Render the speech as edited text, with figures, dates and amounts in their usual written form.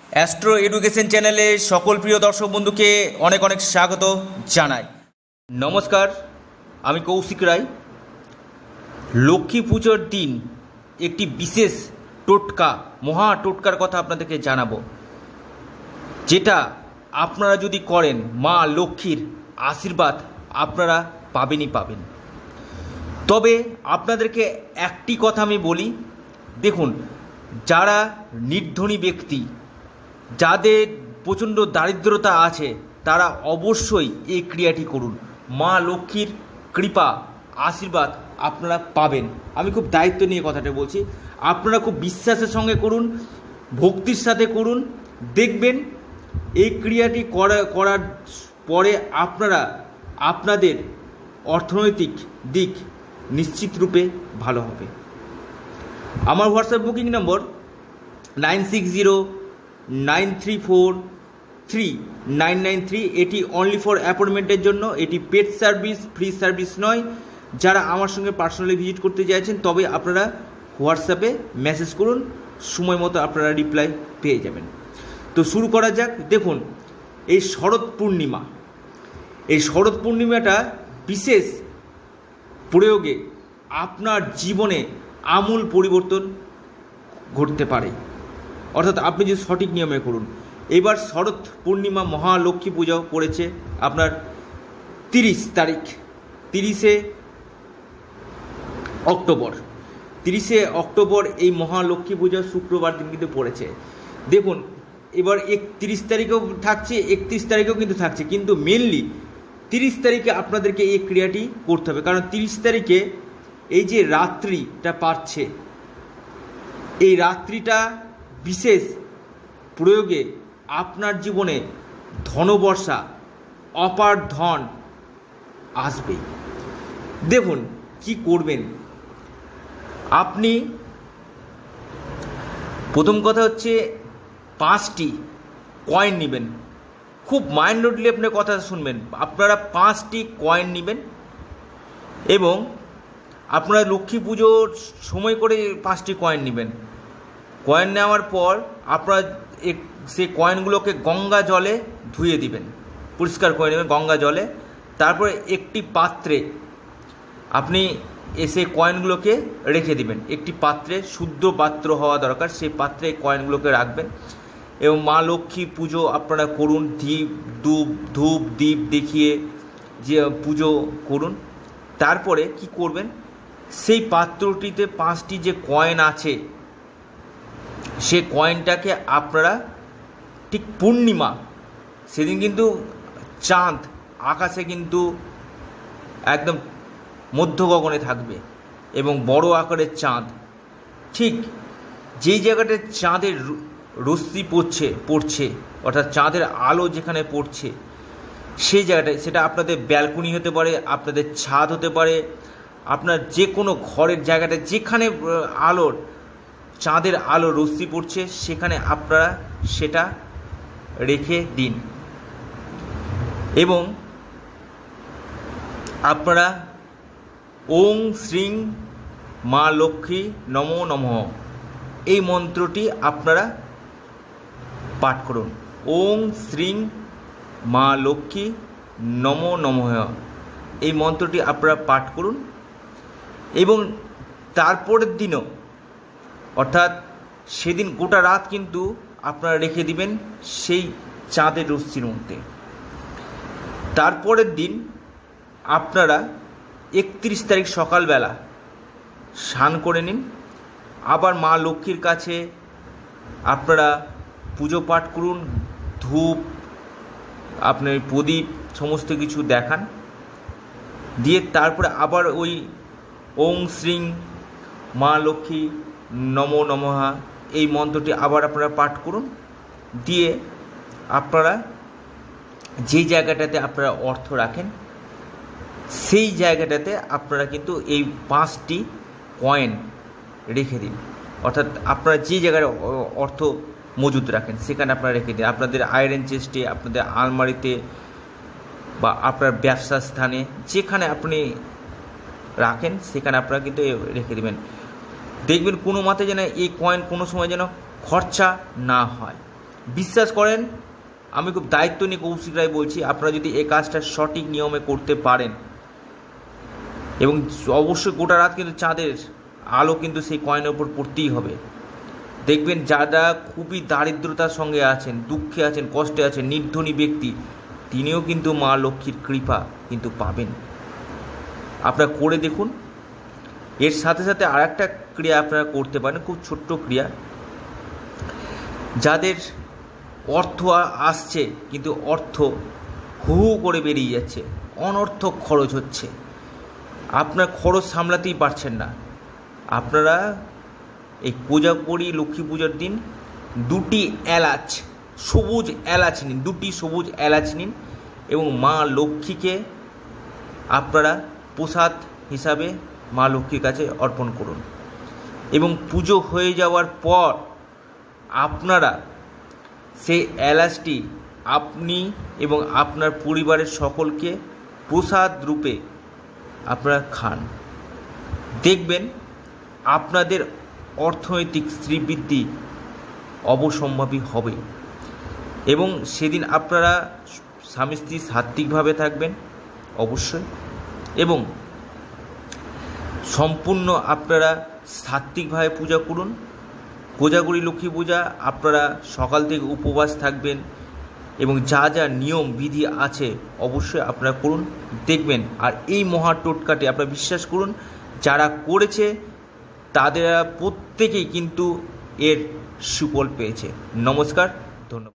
Astro education চ্যানেলে সকল প্রিয় দর্শক বন্ধুকে অনেক অনেক স্বাগত জানাই। নমস্কার, আমি কৌশিক রায়। লক্ষ্মী পুজোর দিন একটি বিশেষ টোটকা, মহা টোটকার কথা আপনাদেরকে জানাবো, যেটা আপনারা যদি করেন মা লক্ষ্মীর আশীর্বাদ আপনারা পাবেনই পাবেন। তবে আপনাদেরকে একটি কথা আমি বলি, দেখুন, যারা নির্ধনী ব্যক্তি, যাদের প্রচণ্ড দারিদ্রতা আছে, তারা অবশ্যই এই ক্রিয়াটি করুন। মা লক্ষ্মীর কৃপা আশীর্বাদ আপনারা পাবেন। আমি খুব দায়িত্ব নিয়ে কথাটা বলছি। আপনারা খুব বিশ্বাসের সঙ্গে করুন, ভক্তির সাথে করুন, দেখবেন এই ক্রিয়াটি করার পরে আপনাদের অর্থনৈতিক দিক নিশ্চিত রূপে ভালো হবে। আমার হোয়াটসঅ্যাপ বুকিং নম্বর 9609343993। এটি অনলি ফর অ্যাপয়েন্টমেন্টের জন্য, এটি পেড সার্ভিস, ফ্রি সার্ভিস নয়। যারা আমার সঙ্গে পার্সোনালি ভিজিট করতে চাইছেন তবে আপনারা হোয়াটসঅ্যাপে মেসেজ করুন, সময় মতো আপনারা রিপ্লাই পেয়ে যাবেন। তো শুরু করা যাক। দেখুন, এই শরৎ পূর্ণিমাটা বিশেষ প্রয়োগে আপনার জীবনে আমূল পরিবর্তন ঘটতে পারে, অর্থাৎ আপনি যদি সঠিক নিয়মে করুন। এবার শরৎ পূর্ণিমা মহালক্ষ্মী পূজা পড়েছে আপনার 30 তারিখ, 30শে অক্টোবর। এই মহালক্ষ্মী পূজা শুক্রবার দিন কিন্তু পড়েছে। দেখুন, এবার 31 তারিখেও থাকছে, 31 তারিখেও কিন্তু থাকছে, কিন্তু মেনলি 30 তারিখে আপনাদেরকে এই ক্রিয়াটি করতে হবে। কারণ 30 তারিখে এই যে রাত্রিটা পাচ্ছে, এই রাত্রিটা বিশেষ প্রয়োগে আপনার জীবনে ধনবর্ষা, অপার ধন আসবে। দেখুন কি করবেন আপনি। প্রথম কথা হচ্ছে 5টি কয়েন নেবেন। খুব মাইন্ডলি আপনার কথা শুনবেন। আপনারা 5টি কয়েন নেবেন এবং আপনারা লক্ষ্মী পুজোর সময় করে 5টি কয়েন নেবেন। কয়েন নেওয়ার পর আপনারা সেই কয়েনগুলোকে গঙ্গা জলে ধুয়ে দিবেন, পরিষ্কার করে নেবেন গঙ্গা জলে। তারপরে একটি পাত্রে আপনি এসে কয়েনগুলোকে রেখে দিবেন। একটি পাত্রে, শুদ্ধ পাত্র হওয়া দরকার, সেই পাত্রে কয়েনগুলোকে রাখবেন এবং মা লক্ষ্মী পুজো আপনারা করুন। ধূপ দীপ দেখিয়ে যে পুজো করুন। তারপরে কি করবেন, সেই পাত্রটিতে 5টি যে কয়েন আছে, সে কয়েনটাকে আপনারা ঠিক পূর্ণিমা সেদিন কিন্তু চাঁদ আকাশে কিন্তু একদম মধ্য গগনে থাকবে এবং বড় আকারের চাঁদ, ঠিক যেই জায়গাটায় চাঁদের রশ্মি পড়ছে অর্থাৎ চাঁদের আলো যেখানে পড়ছে, সেই জায়গাটায়, সেটা আপনাদের ব্যালকনি হতে পারে, আপনাদের ছাদ হতে পারে, আপনার যে কোনো ঘরের জায়গাটা যেখানে চাঁদের আলো রশ্মি পড়ছে, সেখানে আপনারা সেটা রেখে দিন এবং আপনারা ওং শ্রীং মা লক্ষ্মী নমো নমঃ এই মন্ত্রটি আপনারা পাঠ করুন। ওং শ্রীং মা লক্ষ্মী নমো নমঃ এই মন্ত্রটি আপনারা পাঠ করুন এবং তারপরের দিনও, অর্থাৎ সেদিন গোটা রাত কিন্তু আপনারা রেখে দিবেন সেই চাঁদের রশ্মির মধ্যে। তারপরের দিন আপনারা 31 তারিখ সকালবেলা স্নান করে নিন। আবার মা লক্ষ্মীর কাছে আপনারা পুজো পাঠ করুন, ধূপ, আপনার প্রদীপ সমস্ত কিছু দেখান, দিয়ে তারপরে আবার ওই ওং শ্রীং মা লক্ষ্মী নমো নমঃ এই মন্ত্রটি আবার আপনারা পাঠ করুন। দিয়ে আপনারা যেই জায়গাটাতে আপনারা অর্থ রাখেন, সেই জায়গাটাতে আপনারা কিন্তু এই 5টি কয়েন রেখে দিন। অর্থাৎ আপনারা যে জায়গায় অর্থ মজুদ রাখেন সেখানে আপনারা রেখে দিন। আপনাদের আয়রন চেস্টে, আপনাদের আলমারিতে বা আপনার ব্যবসা স্থানে যেখানে আপনি রাখেন সেখানে আপনারা কিন্তু রেখে দেবেন। দেখবেন কোনো মতে যেন এই কয়েন কোনো সময় যেন খরচা না হয়। বিশ্বাস করেন, আমি খুব দায়িত্ব নিয়ে কৌশিক রায় বলছি, আপনারা যদি এই কাজটা সঠিক নিয়মে করতে পারেন, এবং অবশ্যই গোটা রাত কিন্তু চাঁদের আলো কিন্তু সেই কয়েনের ওপর পড়তেই হবে, দেখবেন যারা খুবই দারিদ্রতার সঙ্গে আছেন, দুঃখে আছেন, কষ্টে আছেন, নির্ধনী ব্যক্তি, তিনিও কিন্তু মা লক্ষ্মীর কৃপা কিন্তু পাবেন। আপনারা করে দেখুন। এর সাথে সাথে আর একটা ক্রিয়া আপনারা করতে পারেন, খুব ছোট্ট ক্রিয়া। যাদের অর্থ আসছে কিন্তু অর্থ হু হু করে বেরিয়ে যাচ্ছে, অনর্থক খরচ হচ্ছে, আপনার খরচ সামলাতেই পারছেন না, আপনারা এই কোজাগরী লক্ষ্মী পূজার দিন 2টি এলাচ, সবুজ এলাচ নিন, 2টি সবুজ এলাচ নিন এবং মা লক্ষ্মীকে আপনারা প্রসাদ হিসাবে মা লক্ষ্মীর কাছে অর্পণ করুন। এবং পুজো হয়ে যাওয়ার পর আপনারা সেই এলাচটি আপনি এবং আপনার পরিবারের সকলকে প্রসাদ রূপে আপনারা খান। দেখবেন আপনাদের অর্থনৈতিক শ্রীবৃদ্ধি অবশ্যম্ভাবী হবে এবং সেদিন আপনারা স্বামী স্ত্রী সাত্ত্বিকভাবে থাকবেন অবশ্যই, এবং সম্পূর্ণ আপনারা সাত্ত্বিকভাবে পূজা করুন। কোজাগরী লক্ষ্মী পূজা আপনারা সকাল থেকে উপবাস থাকবেন এবং যা যা নিয়ম বিধি আছে অবশ্যই আপনারা করুন, দেখবেন। আর এই মহা টোটকাটি আপনারা বিশ্বাস করুন, যারা করেছে তাদের প্রত্যেকেই কিন্তু এর সুফল পেয়েছে। নমস্কার, ধন্যবাদ।